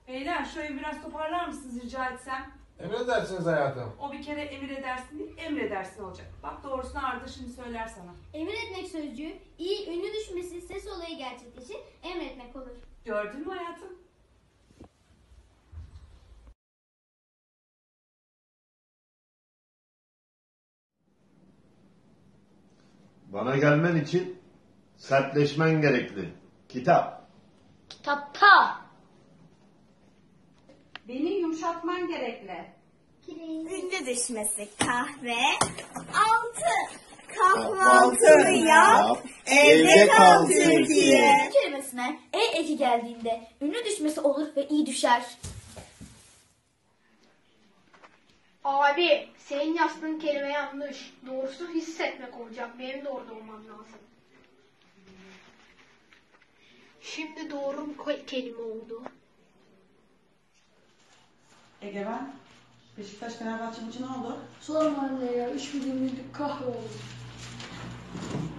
Beyler şu evi biraz toparlar mısınız rica etsem? Emredersiniz hayatım. O bir kere emir edersin değil, emredersin olacak. Bak doğrusunu Arda şimdi söyler sana. Emretmek sözcüğü, iyi ünlü düşmesi, ses olayı gerçekleşir, emretmek olur. Gördün mü hayatım? Bana gelmen için sertleşmen gerekli. Kitap. Kitapta. Beni yumuşatman gerekli. Ünlü düşmesi kahve. 6. Kahvaltını yap. Evde kal Türkiye. Kelimesine e eki geldiğinde ünlü düşmesi olur ve iyi düşer. Abi senin yazdığın kelime yanlış. Doğrusu hissetmek olacak. Benim de orada olmam lazım. Şimdi doğru kelime oldu. Egemen, Beşiktaş Fenerbahçe maçı ne oldu? Sorma anne ya. 3 milyon kahroldu.